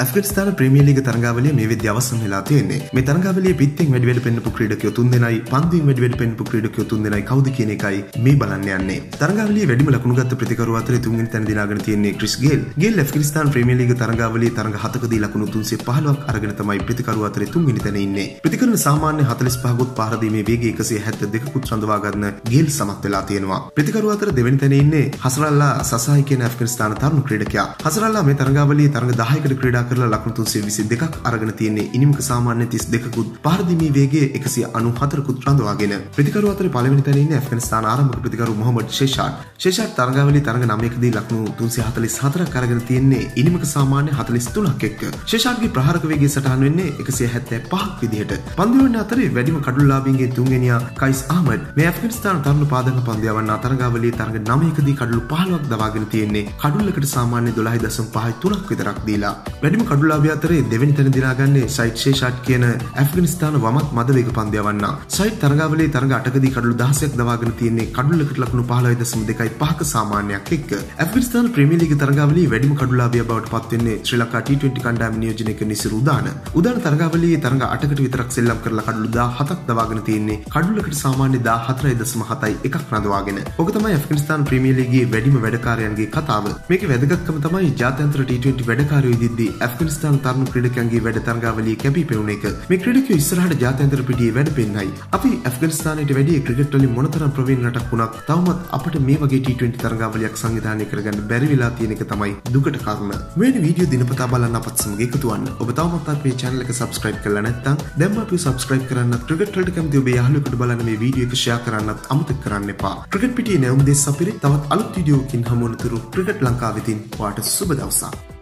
ඇෆ්ගනිස්තාන premier ලීග තරඟාවලිය මේ වෙද්දී අවසන් වෙලා තියෙන්නේ. මේ තරඟාවලියේ පිටින් වැඩි වැඩි පෙන්නපු ක්‍රීඩකයෝ 3 දෙනයි, පන්දුවෙන් වැඩි වැඩි පෙන්නපු ක්‍රීඩකයෝ 3 දෙනයි කවුද කියන එකයි මේ බලන්න යන්නේ. තරඟාවලියේ වැඩිම ලකුණු ගත්ත ප්‍රතිකරුවා අතරේ තුන්වෙනි තැන දිනාගෙන තියෙන්නේ ක්‍රිස් ගේල්. ගේල් ඇෆ්ගනිස්තාන ප්‍රීමියර් ලීග තරඟාවලියේ තරඟ 7කදී ලකුණු 315ක් අරගෙන තමයි ප්‍රතිකරුවා අතරේ තුන්වෙනි තැන ඉන්නේ. ප්‍රතිකරුණ සාමාන්‍ය 45 ගොත් පාර දීමේ වේගය 172කුත් රඳවා ගන්න ගේල් සමත් වෙලා තියෙනවා. ප්‍රතිකරුවා අතර දෙවෙනි තැන ඉන්නේ හසරල්ලා සසායි කියන ඇෆ්ගනිස්තාන තරුණ ක්‍රීඩකයා. හසරල්ලා මේ තරඟාවලියේ තරඟ 10කට ක්‍රීඩා කරලා ලකුණු 322ක් අරගෙන තියෙන්නේ. ඉනිමක සාමාන්‍ය 32කුත් පාර දීමේ වේගය 194කුත් රඳවාගෙන. ප්‍රතිකරුවා අතර පළවෙනි තැන ඉන්නේ ඇෆ්ගනිස්තාන ආරම්භක ප්‍රතිකරු මොහමඩ් ෂේෂාඩ්. ෂේෂාඩ් තරඟාවලියේ තරඟ 9කදී ලකුණු 344ක් අරගෙන තියෙන්නේ. ඉනිමක සාමාන්‍ය 43ක් එක්ක. ෂේෂාඩ්ගේ ප්‍රහාරක වේගය සටහන් වෙන්නේ 175ක් විදිහට. පන්දුවෙන්න අතරේ වැඩිම කඩුල්ලාභීන්ගේ තුන්වෙනියා කයිස් අහමඩ්. මේ ඇෆ්ගනිස්තාන තරුණ පාදක පන්දුයවන්න තරඟාවලියේ තරඟ 9කදී කඩලු 15ක් දවාගෙන තියෙන්නේ. කඩුල්ලකට සාමාන්‍ය 12.53ක් විතරක් දීලා. වැඩිම කඩුලාභිය අතරේ දෙවෙනි තැන දිනාගන්නේ සයිඩ් ෂේෂාඩ් කියන ඇෆ්ගනිස්තාන වමත් මද වේග පන්දුයවන්න. සයිඩ් තරඟාවලියේ තරඟ 8කදී කඩලු 16ක් දවාගෙන තියෙන්නේ. කඩුල්ලකට ලකුණු 15.25ක සාමාන්‍යයක් එක්ක. ඇෆ්ගනිස්තාන ප්‍රීමියර් ලීග තරඟාවලියේ වැඩිම කඩුලාභිය බවට පත් වෙන්නේ ශ්‍රී ලංකා T20 කණ්ඩායම නියෝජනයක නිසිරු උදාන. උදාන තරඟාවලියේ තරඟ 8කට විතරක් සෙල්ලම් කරලා කඩලු 17ක් දවාගෙන තියෙන්නේ. කඩුල්ලකට සාමාන්‍ය 14.7යි එකක් රඳවාගෙන. ඔක තමයි ඇෆ්ගනිස්තාන ප්‍රීමියර් ලීගයේ වැඩිම වැඩකාරයන්ගේ කතාව. මේකේ වැදගත්කම තමයි ජාත්‍යන්තර T20 වැඩකාරයෝ ඉදිද්දී ඇෆ්ගනිස්තාන තරුණ ක්‍රීඩකයන්ගේ වැඩ තරඟාවලියේ කැපී පෙනුන එක. මේ ක්‍රීඩකයෝ ඉස්සරහට ජාත්‍යන්තර පිටියේ වැඩ පෙන්නයි. අපි ඇෆ්ගනිස්තානයට වැඩි ක්‍රිකට් වලින් මොනතරම් ප්‍රවීණ රටක් වුණත් තවමත් අපිට මේ වගේ T20 තරඟාවලියක් සංවිධානය කරගන්න බැරි වෙලා තියෙන එක තමයි දුකට කරුණ. මෙවැනි වීඩියෝ දිනපතා බලන්න අපත් සමග එකතු වෙන්න. ඔබ තවමත් අපේ channel එක subscribe කරලා නැත්නම් දැන්ම අපි subscribe කරන්නත් ක්‍රිකට් වලට කැමති ඔබේ යාළුවෙකුට බලන්න මේ වීඩියෝ එක share කරන්නත් අමතක කරන්න එපා. ක්‍රිකට් පිටියේ නැවුම් දෙස් අපිරේ තවත් අලුත් වීඩියෝකින් හමු වනතුරු ක්‍රිකට් ලංකාවෙතින් ඔයාට සුබ දවසක්.